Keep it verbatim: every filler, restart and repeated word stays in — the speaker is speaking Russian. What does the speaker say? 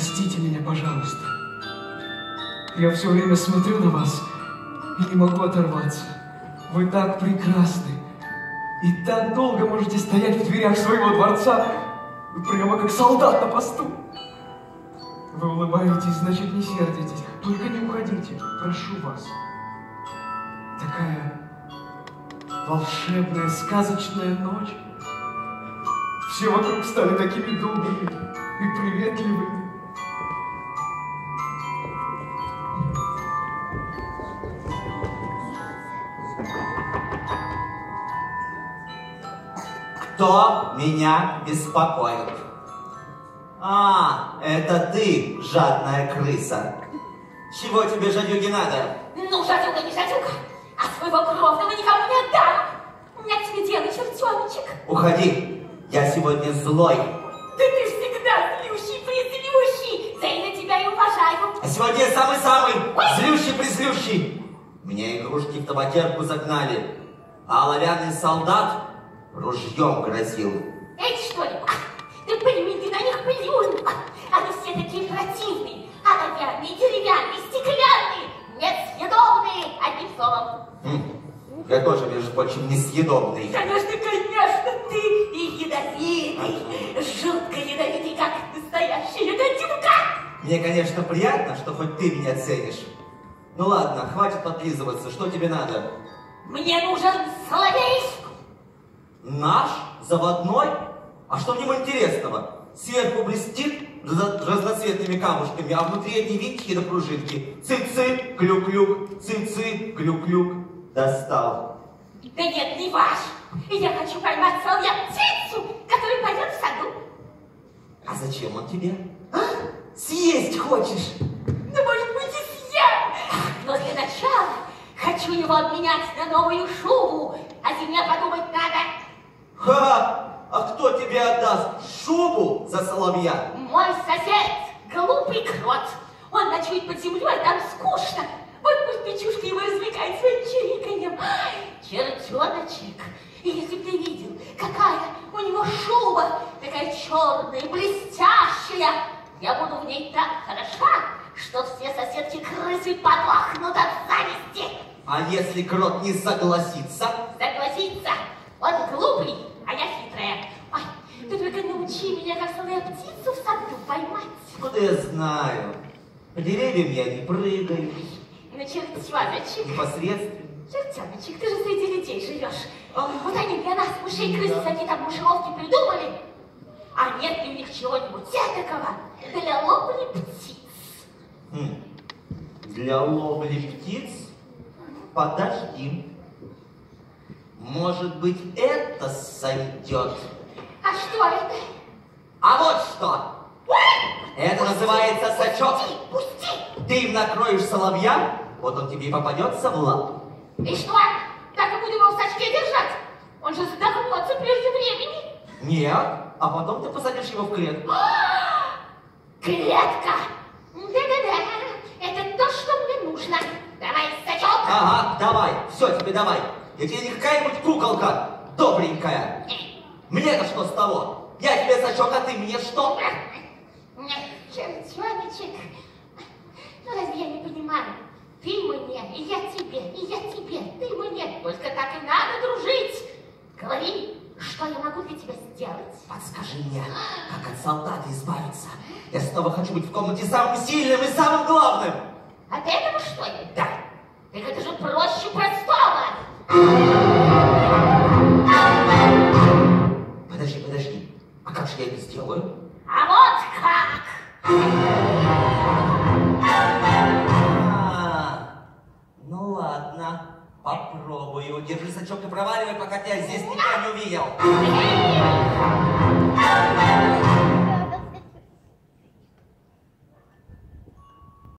Простите меня, пожалуйста. Я все время смотрю на вас и не могу оторваться. Вы так прекрасны. И так долго можете стоять в дверях своего дворца, прямо как солдат на посту. Вы улыбаетесь, значит, не сердитесь. Только не уходите, прошу вас. Такая волшебная, сказочная ночь. Все вокруг стали такими добрыми и приветливыми. Кто меня беспокоит? А, это ты, жадная крыса. Чего тебе, жадюги, надо? Ну, жадюга, не жадюга, а своего кровного никому не отдам. У меня к тебе дело, чертеночек. Уходи, я сегодня злой. Да ты всегда злющий, призлющий. За это тебя и уважаю. А сегодня я самый-самый злющий-призлющий. Меня игрушки в табакерку загнали, а оловянный солдат ружьем грозил. Эти, что ли? Ты пойми, ты на них плюнь. Они все такие противные. Оловянные, деревянные, стеклянные, несъедобные, одним словом. Хм. Я тоже, между прочим, несъедобный. Конечно, конечно, ты и ядовитый. Жутко ядовитый, как настоящая гадюка. Мне, конечно, приятно, что хоть ты меня ценишь. Ну ладно, хватит подлизываться. Что тебе надо? Мне нужен соловейск. Наш? Заводной? А что в нем интересного? Сверху блестит разноцветными камушками, а внутри одни винтики до пружинки. Цик-цик, клюк-клюк, цик-цик, клюк-клюк. Достал. Да нет, не ваш. Я хочу поймать соловья-птицу, который пойдет в саду. А зачем он тебе? А? Съесть хочешь? Да, может быть, и съем. Но для начала хочу его обменять на новую шубу. О зиме подумать надо. Ха! А кто тебе отдаст шубу за соловья? Мой сосед, глупый крот. Он ночует под землей, там скучно. Вот пусть Печушка его развлекает своим чириканьем. Чертеночек, и если бы ты видел, какая у него шуба, такая черная, блестящая, я буду в ней так хороша, что все соседки-крысы подохнут от зависти. А если крот не согласится? Согласится. Он глупый, а я хитрая. Ой, ты только научи меня, как соловья-птицу в саду поймать. Куда я знаю? По деревьям я не прыгаю. Ну, чертеночек. Непосредственно. Чертеночек, ты же среди людей живешь. Вот они для нас, мышей, крыс, всякие там мышеловки придумали. А нет ли у них чего-нибудь этакого для ловли птиц? Хм. Для ловли птиц? Подожди. Может быть, это сойдет? А что это? А вот что! Это пусти, называется сачок. Пусти, пусти! Ты им накроешь соловья, вот он тебе и попадется в лапу. И что? Так и буду его в сачке держать? Он же задохнется прежде времени. Нет, а потом ты посадишь его в клетку. Клетка! Да-да-да, это то, что мне нужно. Давай, сачок! Ага, давай, все, тебе давай. Я тебе не какая-нибудь куколка, добренькая. Мне-то что с того? Я тебе сачок, а ты мне что? Чертеночек, ну разве я не понимаю? Ты мне, и я тебе, и я тебе, ты мне. Только так и надо дружить. Говори, что я могу для тебя сделать? Подскажи мне, как от солдата избавиться. Я снова хочу быть в комнате самым сильным и самым главным. От этого, что ли? Да. Так это же проще простого. Подожди, подожди. А как же я это сделаю? А вот как! А, ну ладно, попробую. Держи сачок и проваливай, пока тебя здесь никто не увидел.